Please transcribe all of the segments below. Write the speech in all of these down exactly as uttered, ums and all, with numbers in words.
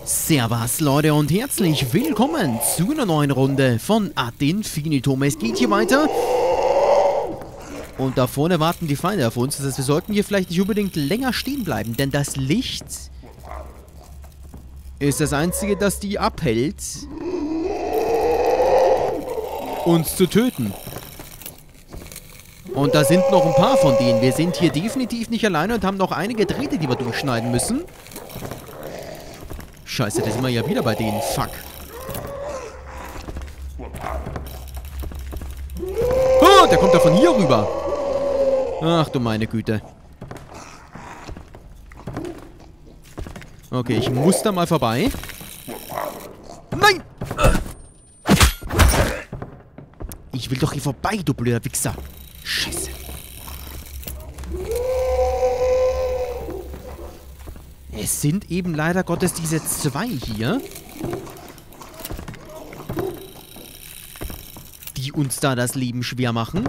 Servus Leute und herzlich willkommen zu einer neuen Runde von Ad Infinitum. Es geht hier weiter. Und da vorne warten die Feinde auf uns. Das heißt, wir sollten hier vielleicht nicht unbedingt länger stehen bleiben, denn das Licht ist das Einzige, das die abhält, uns zu töten. Und da sind noch ein paar von denen. Wir sind hier definitiv nicht alleine und haben noch einige Drähte, die wir durchschneiden müssen. Scheiße, da sind wir ja wieder bei denen. Fuck. Oh, der kommt da von hier rüber. Ach du meine Güte. Okay, ich muss da mal vorbei. Nein! Ich will doch hier vorbei, du blöder Wichser. Scheiße. Es sind eben leider Gottes diese zwei hier, die uns da das Leben schwer machen.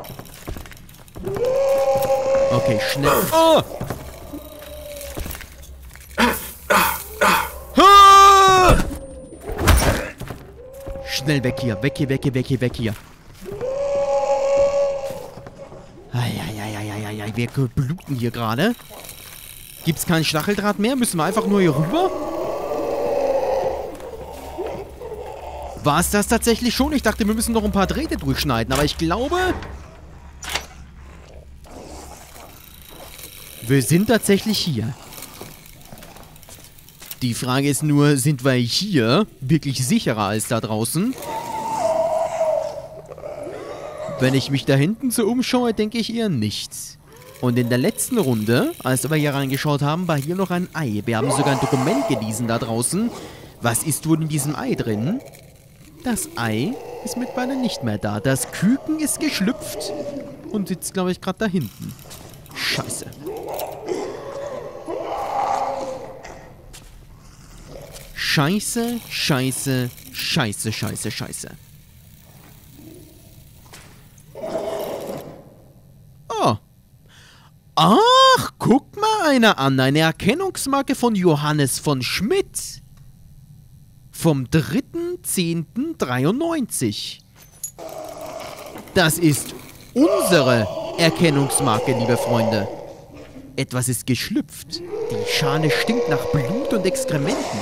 Okay, schnell. Oh! Ah! Schnell weg hier, weg hier, weg hier, weg hier, weg hier. Eieieiei, wir bluten hier gerade. Gibt's keinen Stacheldraht mehr? Müssen wir einfach nur hier rüber? War es das tatsächlich schon? Ich dachte, wir müssen noch ein paar Drähte durchschneiden. Aber ich glaube, wir sind tatsächlich hier. Die Frage ist nur, sind wir hier wirklich sicherer als da draußen? Wenn ich mich da hinten so umschaue, denke ich eher nichts. Und in der letzten Runde, als wir hier reingeschaut haben, war hier noch ein Ei. Wir haben sogar ein Dokument gelesen da draußen. Was ist wohl in diesem Ei drin? Das Ei ist mittlerweile nicht mehr da. Das Küken ist geschlüpft und sitzt, glaube ich, gerade da hinten. Scheiße. Scheiße, scheiße, scheiße, scheiße, scheiße. Oh. Ach, guck mal einer an. Eine Erkennungsmarke von Johannes von Schmidt. Vom dritten zehnten dreiundneunzig. Das ist unsere Erkennungsmarke, liebe Freunde. Etwas ist geschlüpft. Die Schale stinkt nach Blut und Exkrementen.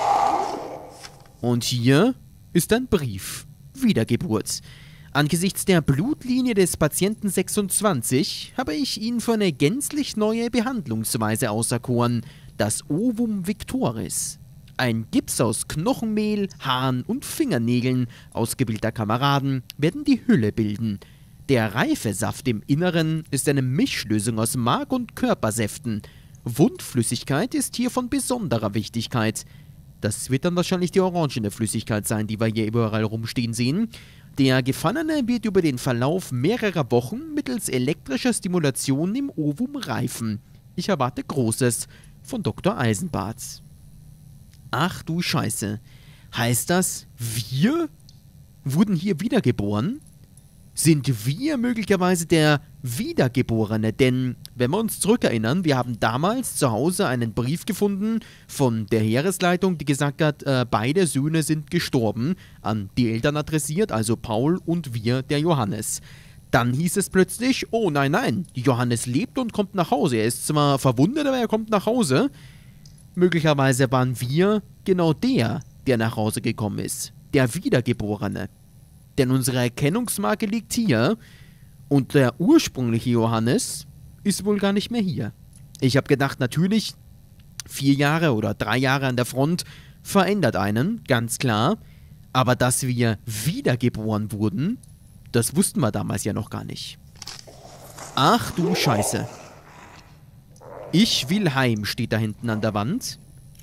Und hier ist ein Brief. Wiedergeburt. Angesichts der Blutlinie des Patienten sechsundzwanzig habe ich ihn für eine gänzlich neue Behandlungsweise auserkoren. Das Ovum Victoris. Ein Gips aus Knochenmehl, Haaren und Fingernägeln ausgebildeter Kameraden werden die Hülle bilden. Der Reifesaft im Inneren ist eine Mischlösung aus Mark- und Körpersäften. Wundflüssigkeit ist hier von besonderer Wichtigkeit. Das wird dann wahrscheinlich die orangene Flüssigkeit sein, die wir hier überall rumstehen sehen. Der Gefangene wird über den Verlauf mehrerer Wochen mittels elektrischer Stimulation im Ovum reifen. Ich erwarte Großes von Doktor Eisenbart. Ach du Scheiße. Heißt das, wir wurden hier wiedergeboren? Sind wir möglicherweise der Wiedergeborene? Denn, wenn wir uns zurückerinnern, wir haben damals zu Hause einen Brief gefunden von der Heeresleitung, die gesagt hat, äh, beide Söhne sind gestorben, an die Eltern adressiert, also Paul und wir, der Johannes. Dann hieß es plötzlich, oh nein, nein, Johannes lebt und kommt nach Hause. Er ist zwar verwundet, aber er kommt nach Hause. Möglicherweise waren wir genau der, der nach Hause gekommen ist, der Wiedergeborene. Denn unsere Erkennungsmarke liegt hier und der ursprüngliche Johannes ist wohl gar nicht mehr hier. Ich habe gedacht, natürlich, vier Jahre oder drei Jahre an der Front verändert einen, ganz klar. Aber dass wir wiedergeboren wurden, das wussten wir damals ja noch gar nicht. Ach du Scheiße. Ich will heim, steht da hinten an der Wand.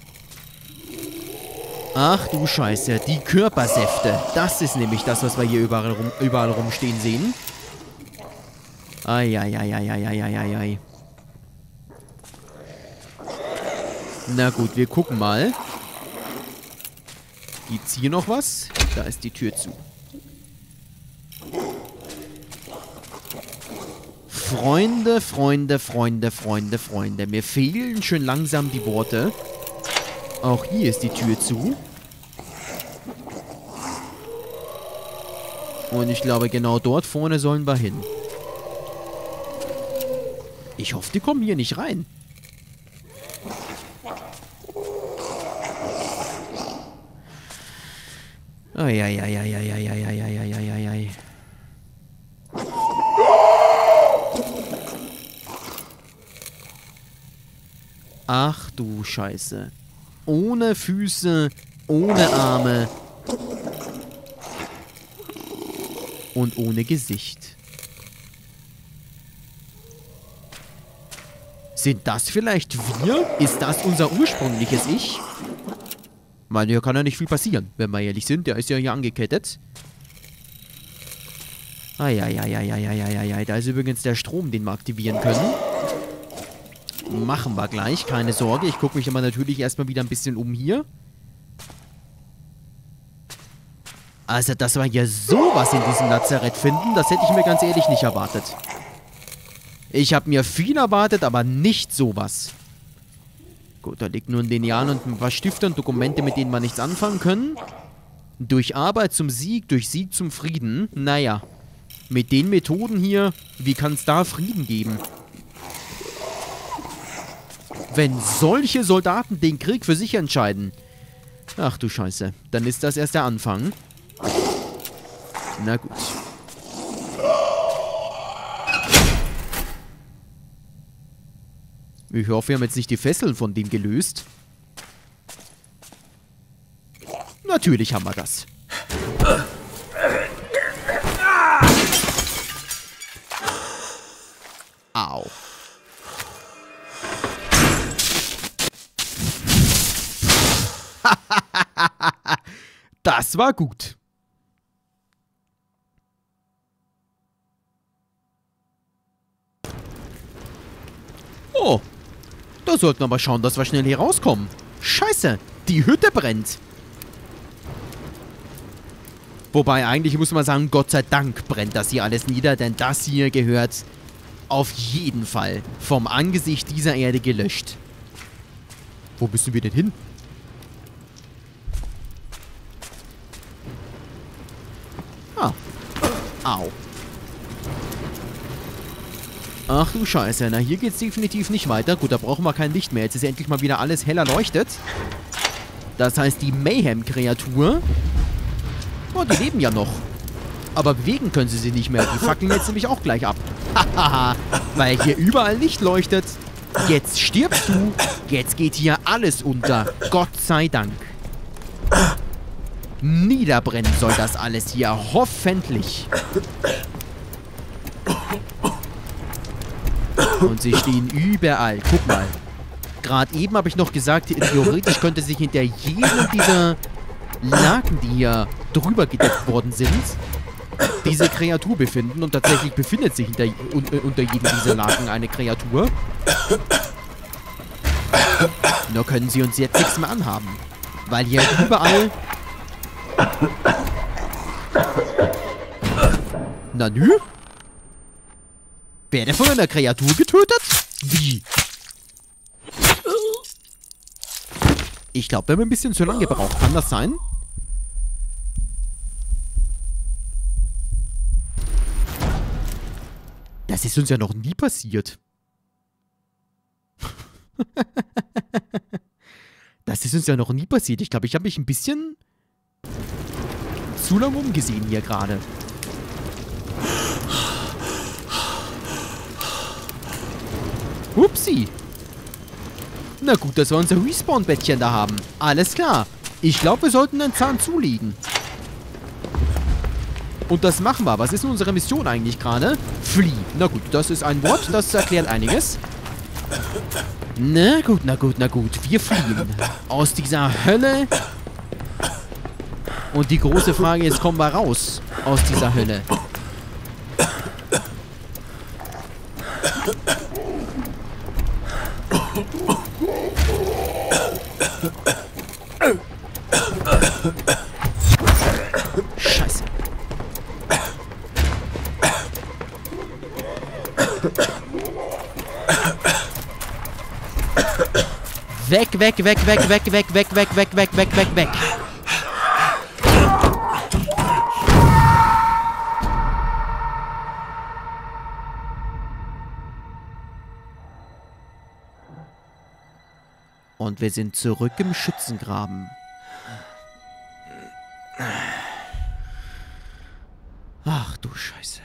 Ach du Scheiße, die Körpersäfte. Das ist nämlich das, was wir hier überall, rum, überall rumstehen sehen. Eieieiei. Na gut, wir gucken mal. Gibt's hier noch was? Da ist die Tür zu. Freunde, Freunde, Freunde, Freunde, Freunde. Mir fehlen schon langsam die Worte. Auch hier ist die Tür zu. Und ich glaube, genau dort vorne sollen wir hin. Ich hoffe, die kommen hier nicht rein. Eieieiei. Ach du Scheiße. Ohne Füße, ohne Arme und ohne Gesicht. Sind das vielleicht wir? Ist das unser ursprüngliches Ich? Ich meine, hier kann ja nicht viel passieren, wenn wir ehrlich sind. Der ist ja hier angekettet. Eieieiei. Da ist übrigens der Strom, den wir aktivieren können. Machen wir gleich, keine Sorge. Ich gucke mich aber natürlich erstmal wieder ein bisschen um hier. Also, dass wir hier sowas in diesem Lazarett finden, das hätte ich mir ganz ehrlich nicht erwartet. Ich habe mir viel erwartet, aber nicht sowas. Gut, da liegt nur ein Lineal und ein paar Stifte und Dokumente, mit denen wir nichts anfangen können. Durch Arbeit zum Sieg, durch Sieg zum Frieden. Naja, mit den Methoden hier, wie kann es da Frieden geben? Wenn solche Soldaten den Krieg für sich entscheiden. Ach du Scheiße, dann ist das erst der Anfang. Na gut. Ich hoffe, wir haben jetzt nicht die Fesseln von dem gelöst. Natürlich haben wir das. Au. Das war gut. Oh. Da sollten wir aber schauen, dass wir schnell hier rauskommen. Scheiße, die Hütte brennt. Wobei, eigentlich muss man sagen, Gott sei Dank brennt das hier alles nieder, denn das hier gehört auf jeden Fall vom Angesicht dieser Erde gelöscht. Wo müssen wir denn hin? Ah. Au. Ach du Scheiße, na hier geht's definitiv nicht weiter. Gut, da brauchen wir kein Licht mehr. Jetzt ist ja endlich mal wieder alles heller leuchtet. Das heißt, die Mayhem-Kreatur... Oh, die leben ja noch. Aber bewegen können sie sich nicht mehr. Die fackeln jetzt nämlich auch gleich ab. Hahaha, weil hier überall Licht leuchtet. Jetzt stirbst du. Jetzt geht hier alles unter. Gott sei Dank. Niederbrennen soll das alles hier. Hoffentlich. Und sie stehen überall. Guck mal. Gerade eben habe ich noch gesagt, theoretisch könnte sich hinter jedem dieser Laken, die hier drüber gedeckt worden sind, diese Kreatur befinden. Und tatsächlich befindet sich hinter, un, unter jedem dieser Laken eine Kreatur. Nur können sie uns jetzt nichts mehr anhaben. Weil hier überall... Na nü? Werde von einer Kreatur getötet? Wie? Ich glaube, wir haben ein bisschen zu lange gebraucht. Kann das sein? Das ist uns ja noch nie passiert. Das ist uns ja noch nie passiert. Ich glaube, ich habe mich ein bisschen zu lange umgesehen hier gerade. Upsi. Na gut, dass wir unser Respawn-Bettchen da haben. Alles klar. Ich glaube, wir sollten einen Zahn zulegen. Und das machen wir. Was ist denn unsere Mission eigentlich gerade? Flieh. Na gut, das ist ein Wort, das erklärt einiges. Na gut, na gut, na gut. Wir fliehen aus dieser Hölle. Und die große Frage ist, kommen wir raus aus dieser Hölle? Scheiße. Weg, weg, weg, weg, weg, weg, weg, weg, weg, weg, weg, weg, weg. Und wir sind zurück im Schützengraben. Ach du Scheiße.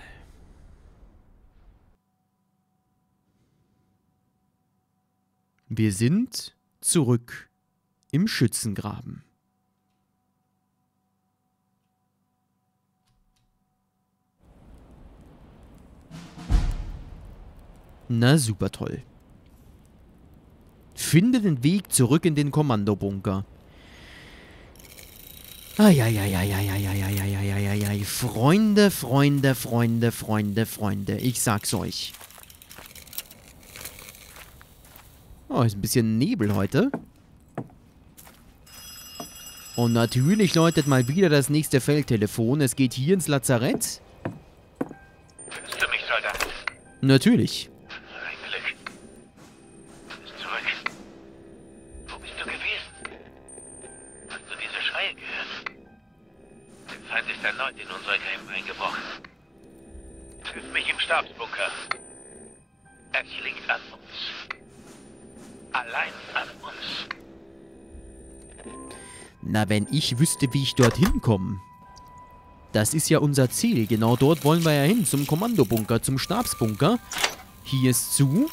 Wir sind zurück im Schützengraben. Na super toll. Finde den Weg zurück in den Kommandobunker. Eieieiei. Freunde, Freunde, Freunde, Freunde, Freunde. Ich sag's euch. Oh, ist ein bisschen Nebel heute. Und natürlich läutet mal wieder das nächste Feldtelefon. Es geht hier ins Lazarett. Hörst du mich, Soldat? Natürlich. Ein Glück. Du bist zurück. Wo bist du gewesen? Hast du diese Schreie gehört? Der Feind ist erneut in unsere Gräben eingebrochen. Triff mich im Stabsbunker. Es liegt an uns. Allein an uns. Na, wenn ich wüsste, wie ich dorthin komme. Das ist ja unser Ziel. Genau dort wollen wir ja hin. Zum Kommandobunker, zum Stabsbunker. Hier ist zu.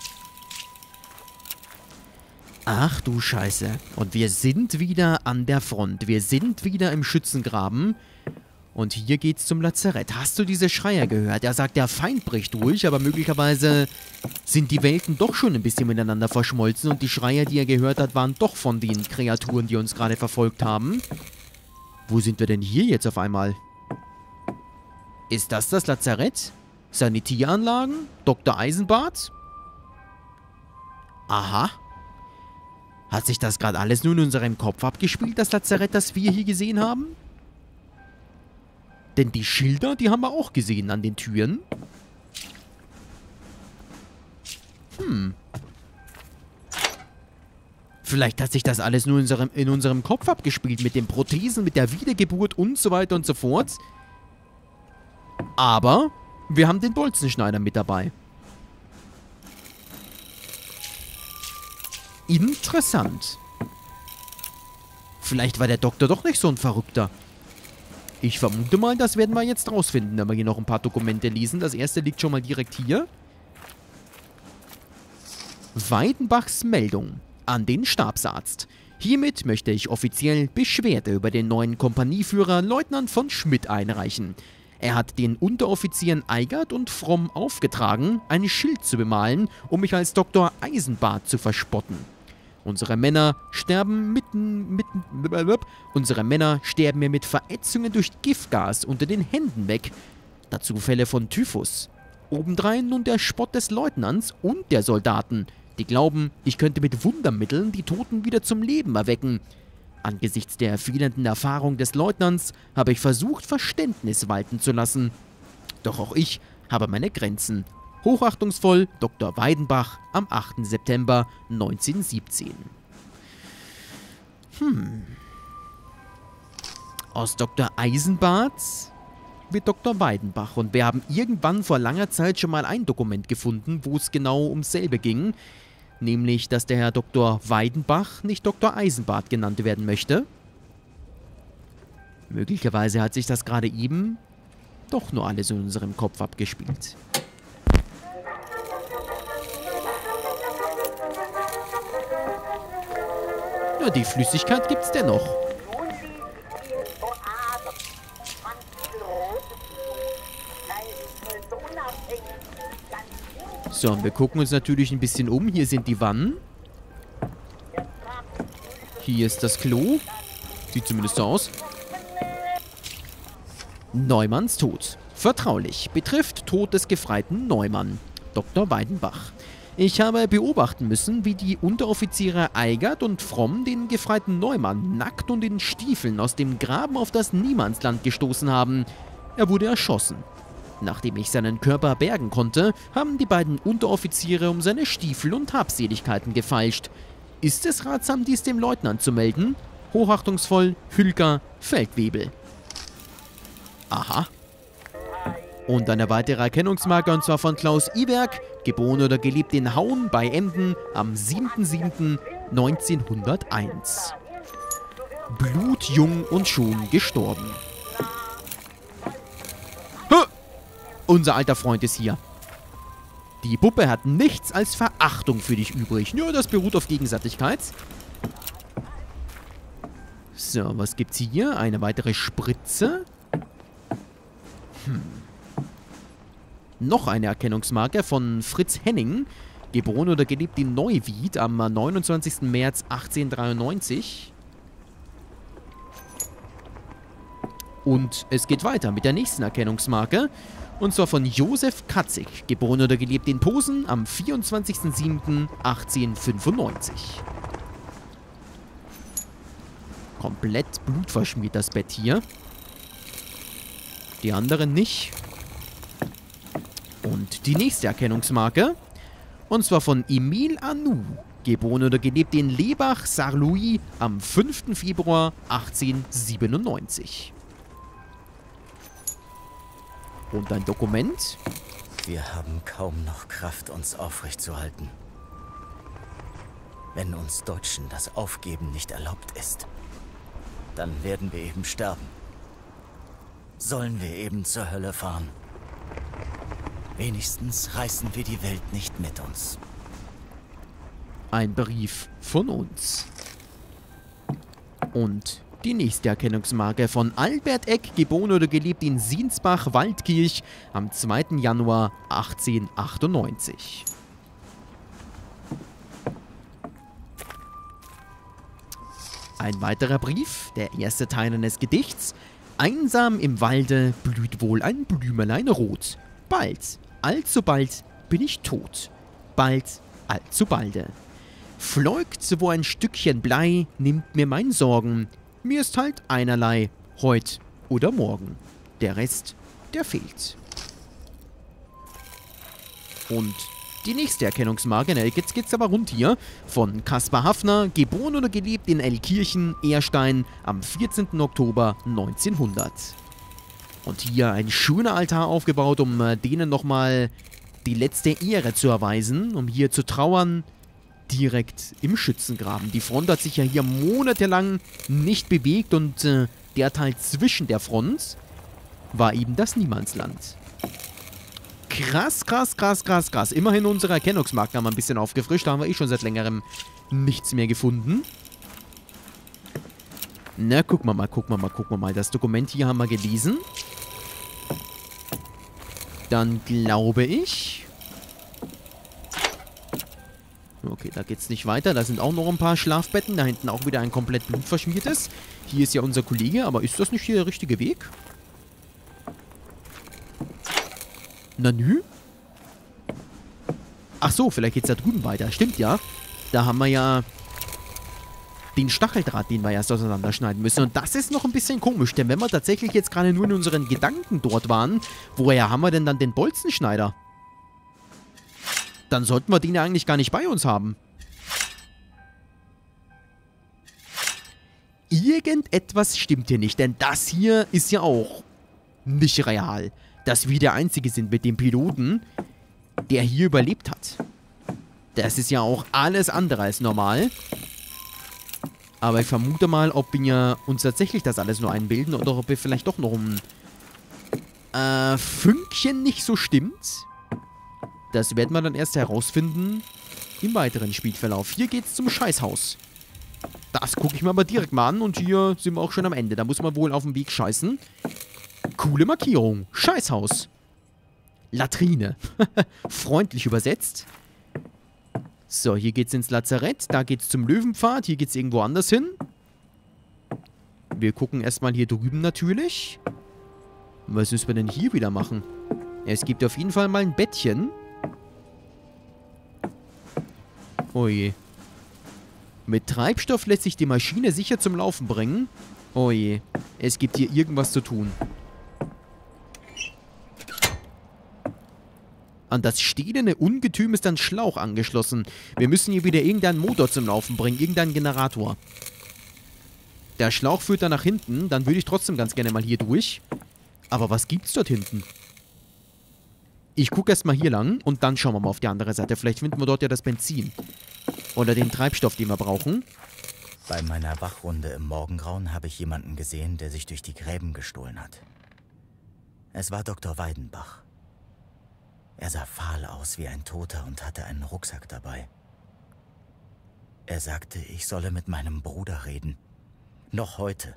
Ach du Scheiße. Und wir sind wieder an der Front. Wir sind wieder im Schützengraben. Und hier geht's zum Lazarett. Hast du diese Schreier gehört? Er sagt, der Feind bricht durch, aber möglicherweise sind die Welten doch schon ein bisschen miteinander verschmolzen und die Schreier, die er gehört hat, waren doch von den Kreaturen, die uns gerade verfolgt haben. Wo sind wir denn hier jetzt auf einmal? Ist das das Lazarett? Sanitäranlagen? Doktor Eisenbart? Aha. Hat sich das gerade alles nur in unserem Kopf abgespielt, das Lazarett, das wir hier gesehen haben? Denn die Schilder, die haben wir auch gesehen an den Türen. Hm. Vielleicht hat sich das alles nur in unserem, in unserem Kopf abgespielt. Mit den Prothesen, mit der Wiedergeburt und so weiter und so fort. Aber wir haben den Bolzenschneider mit dabei. Interessant. Vielleicht war der Doktor doch nicht so ein Verrückter. Ich vermute mal, das werden wir jetzt rausfinden, wenn wir hier noch ein paar Dokumente lesen. Das erste liegt schon mal direkt hier. Weidenbachs Meldung an den Stabsarzt. Hiermit möchte ich offiziell Beschwerde über den neuen Kompanieführer Leutnant von Schmidt einreichen. Er hat den Unteroffizieren Eigert und Fromm aufgetragen, ein Schild zu bemalen, um mich als Doktor Eisenbart zu verspotten. Unsere Männer sterben mitten, mitten, unsere Männer sterben mir mit Verätzungen durch Giftgas unter den Händen weg. Dazu Fälle von Typhus. Obendrein nun der Spott des Leutnants und der Soldaten, die glauben, ich könnte mit Wundermitteln die Toten wieder zum Leben erwecken. Angesichts der fehlenden Erfahrung des Leutnants habe ich versucht, Verständnis walten zu lassen. Doch auch ich habe meine Grenzen. Hochachtungsvoll, Doktor Weidenbach am achten September neunzehnhundertsiebzehn. Hm. Aus Doktor Eisenbart wird Doktor Weidenbach. Und wir haben irgendwann vor langer Zeit schon mal ein Dokument gefunden, wo es genau ums selbe ging. Nämlich, dass der Herr Doktor Weidenbach nicht Doktor Eisenbart genannt werden möchte. Möglicherweise hat sich das gerade eben doch nur alles in unserem Kopf abgespielt. Ja, die Flüssigkeit gibt's dennoch. So, und wir gucken uns natürlich ein bisschen um. Hier sind die Wannen. Hier ist das Klo. Sieht zumindest so aus. Neumanns Tod. Vertraulich. Betrifft Tod des gefreiten Neumann. Doktor Weidenbach. Ich habe beobachten müssen, wie die Unteroffiziere Eigert und Fromm den gefreiten Neumann nackt und in Stiefeln aus dem Graben auf das Niemandsland gestoßen haben. Er wurde erschossen. Nachdem ich seinen Körper bergen konnte, haben die beiden Unteroffiziere um seine Stiefel und Habseligkeiten gefeilscht. ist es ratsam, dies dem Leutnant zu melden? Hochachtungsvoll, Hülker Feldwebel. Aha. Und eine weitere Erkennungsmarke, und zwar von Klaus Iwerk, geboren oder gelebt in Hauen bei Emden am siebten siebten neunzehnhunderteins. Blutjung und schon gestorben. Huh! Unser alter Freund ist hier. Die Puppe hat nichts als Verachtung für dich übrig. Nur das beruht auf Gegenseitigkeit. So, was gibt's hier? Eine weitere Spritze. Hm. Noch eine Erkennungsmarke von Fritz Henning, geboren oder gelebt in Neuwied am neunundzwanzigsten März achtzehnhundertdreiundneunzig. Und es geht weiter mit der nächsten Erkennungsmarke, und zwar von Josef Katzig, geboren oder gelebt in Posen am vierundzwanzigsten siebten achtzehnhundertfünfundneunzig. Komplett blutverschmiert das Bett hier. Die anderen nicht. Und die nächste Erkennungsmarke, und zwar von Emil Anou, geboren oder gelebt in Lebach-Sarlouis am fünften Februar achtzehnhundertsiebenundneunzig. Und ein Dokument. Wir haben kaum noch Kraft, uns aufrechtzuerhalten. Wenn uns Deutschen das Aufgeben nicht erlaubt ist, dann werden wir eben sterben. Sollen wir eben zur Hölle fahren. Wenigstens reißen wir die Welt nicht mit uns. Ein Brief von uns. Und die nächste Erkennungsmarke von Albert Eck, geboren oder gelebt in Sinsbach-Waldkirch am zweiten Januar achtzehnhundertachtundneunzig. Ein weiterer Brief, der erste Teil eines Gedichts. Einsam im Walde blüht wohl ein Blümelein rot. Bald, allzu bald bin ich tot. Bald, allzu balde. Fleugt, wo ein Stückchen Blei nimmt mir mein Sorgen. Mir ist halt einerlei, heut oder morgen. Der Rest, der fehlt. Und die nächste Erkennungsmarke, ne, jetzt geht's aber rund hier, von Kaspar Hafner, geboren oder gelebt in Elkirchen, Ehrstein, am vierzehnten Oktober neunzehnhundert. Und hier ein schöner Altar aufgebaut, um äh, denen nochmal die letzte Ehre zu erweisen, um hier zu trauern, direkt im Schützengraben. Die Front hat sich ja hier monatelang nicht bewegt und äh, der Teil zwischen der Front war eben das Niemandsland. Krass, krass, krass, krass, krass. Immerhin unsere Erkennungsmarken haben wir ein bisschen aufgefrischt. Da haben wir eh schon seit längerem nichts mehr gefunden. Na, gucken wir mal, gucken wir mal, gucken wir mal. Das Dokument hier haben wir gelesen. Dann glaube ich... Okay, da geht's nicht weiter. Da sind auch noch ein paar Schlafbetten. Da hinten auch wieder ein komplett blutverschmiertes. Hier ist ja unser Kollege, aber ist das nicht hier der richtige Weg? Na nü? Ach so, vielleicht geht's da drüben weiter. Stimmt ja. Da haben wir ja den Stacheldraht, den wir erst auseinanderschneiden müssen. Und das ist noch ein bisschen komisch, denn wenn wir tatsächlich jetzt gerade nur in unseren Gedanken dort waren, woher haben wir denn dann den Bolzenschneider? Dann sollten wir den ja eigentlich gar nicht bei uns haben. Irgendetwas stimmt hier nicht, denn das hier ist ja auch nicht real. Dass wir der Einzige sind mit dem Piloten, der hier überlebt hat. Das ist ja auch alles andere als normal. Aber ich vermute mal, ob wir uns tatsächlich das alles nur einbilden oder ob wir vielleicht doch noch ein äh, Fünkchen nicht so stimmt. Das werden wir dann erst herausfinden im weiteren Spielverlauf. Hier geht's zum Scheißhaus. Das gucke ich mir aber direkt mal an und hier sind wir auch schon am Ende. Da muss man wohl auf dem Weg scheißen. Coole Markierung. Scheißhaus. Latrine. Freundlich übersetzt. So, hier geht's ins Lazarett. Da geht's zum Löwenpfad. Hier geht's irgendwo anders hin. Wir gucken erstmal hier drüben natürlich. Was müssen wir denn hier wieder machen? Es gibt auf jeden Fall mal ein Bettchen. Oh je. Mit Treibstoff lässt sich die Maschine sicher zum Laufen bringen. Oh je. Es gibt hier irgendwas zu tun. An das stählerne Ungetüm ist ein Schlauch angeschlossen. Wir müssen hier wieder irgendeinen Motor zum Laufen bringen, irgendeinen Generator. Der Schlauch führt da nach hinten, dann würde ich trotzdem ganz gerne mal hier durch. Aber was gibt's dort hinten? Ich gucke erstmal hier lang und dann schauen wir mal auf die andere Seite. Vielleicht finden wir dort ja das Benzin. Oder den Treibstoff, den wir brauchen. Bei meiner Wachrunde im Morgengrauen habe ich jemanden gesehen, der sich durch die Gräben gestohlen hat. Es war Doktor Weidenbach. Er sah fahl aus wie ein Toter und hatte einen Rucksack dabei. Er sagte, ich solle mit meinem Bruder reden. Noch heute.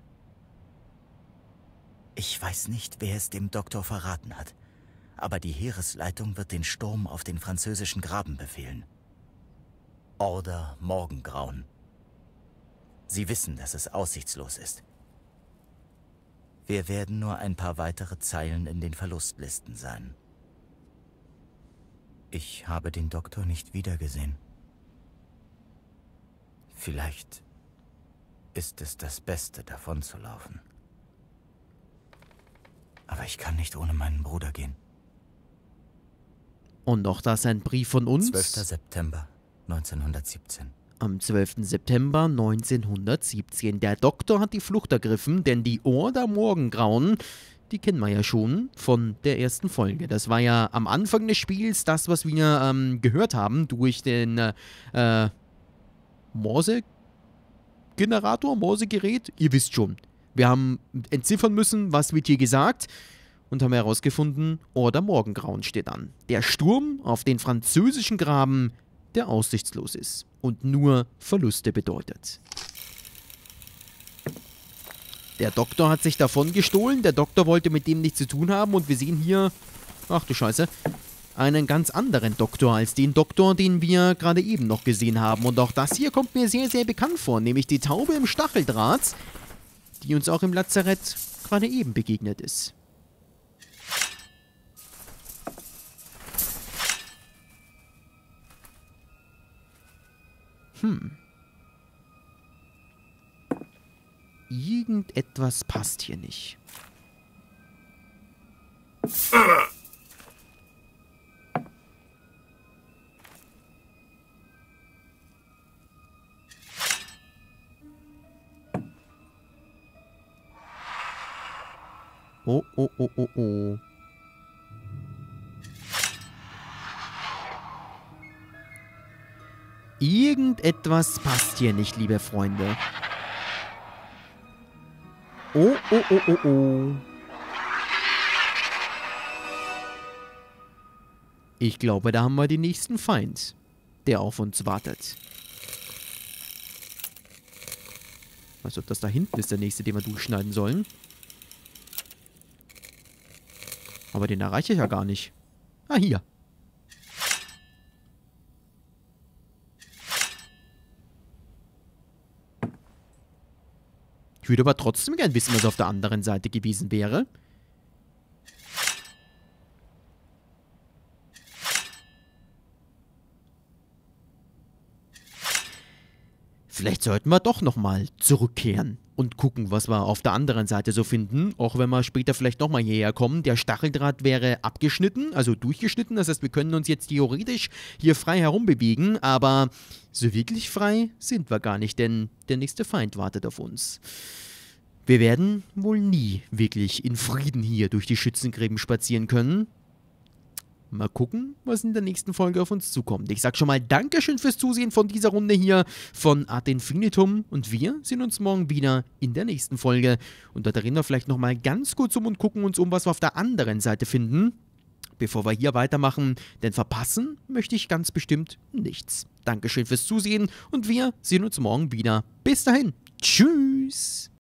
Ich weiß nicht, wer es dem Doktor verraten hat, aber die Heeresleitung wird den Sturm auf den französischen Graben befehlen. Order Morgengrauen. Sie wissen, dass es aussichtslos ist. Wir werden nur ein paar weitere Zeilen in den Verlustlisten sein. Ich habe den Doktor nicht wiedergesehen. Vielleicht ist es das Beste, davon zu laufen. Aber ich kann nicht ohne meinen Bruder gehen. Und noch das ein Brief von uns. zwölfter September neunzehnhundertsiebzehn. Am zwölften September neunzehnhundertsiebzehn. Der Doktor hat die Flucht ergriffen, denn die Order Morgengrauen, die kennen wir ja schon von der ersten Folge. Das war ja am Anfang des Spiels das, was wir ähm, gehört haben durch den äh, Morse-Generator, Morse-Gerät. Ihr wisst schon. Wir haben entziffern müssen, was wird hier gesagt, und haben herausgefunden, Order Morgengrauen steht an. Der Sturm auf den französischen Graben, der aussichtslos ist und nur Verluste bedeutet. Der Doktor hat sich davon gestohlen, der Doktor wollte mit dem nichts zu tun haben und wir sehen hier, ach du Scheiße, einen ganz anderen Doktor als den Doktor, den wir gerade eben noch gesehen haben. Und auch das hier kommt mir sehr, sehr bekannt vor, nämlich die Taube im Stacheldraht, die uns auch im Lazarett gerade eben begegnet ist. Hm. Irgendetwas passt hier nicht. Oh, oh, oh, oh, oh. Irgendetwas passt hier nicht, liebe Freunde. Oh, oh, oh, oh, oh. Ich glaube, da haben wir den nächsten Feind, der auf uns wartet. Weiß, ob das da hinten ist, der nächste, den wir durchschneiden sollen. Aber den erreiche ich ja gar nicht. Ah, hier. Ich würde aber trotzdem gern wissen, was auf der anderen Seite gewesen wäre. Vielleicht sollten wir doch nochmal zurückkehren und gucken, was wir auf der anderen Seite so finden. Auch wenn wir später vielleicht nochmal hierher kommen. Der Stacheldraht wäre abgeschnitten, also durchgeschnitten. Das heißt, wir können uns jetzt theoretisch hier frei herumbewegen. Aber so wirklich frei sind wir gar nicht, denn der nächste Feind wartet auf uns. Wir werden wohl nie wirklich in Frieden hier durch die Schützengräben spazieren können. Mal gucken, was in der nächsten Folge auf uns zukommt. Ich sag schon mal Dankeschön fürs Zusehen von dieser Runde hier von Ad Infinitum. Und wir sehen uns morgen wieder in der nächsten Folge. Und da drehen wir vielleicht nochmal ganz kurz um und gucken uns um, was wir auf der anderen Seite finden. Bevor wir hier weitermachen, denn verpassen möchte ich ganz bestimmt nichts. Dankeschön fürs Zusehen und wir sehen uns morgen wieder. Bis dahin. Tschüss.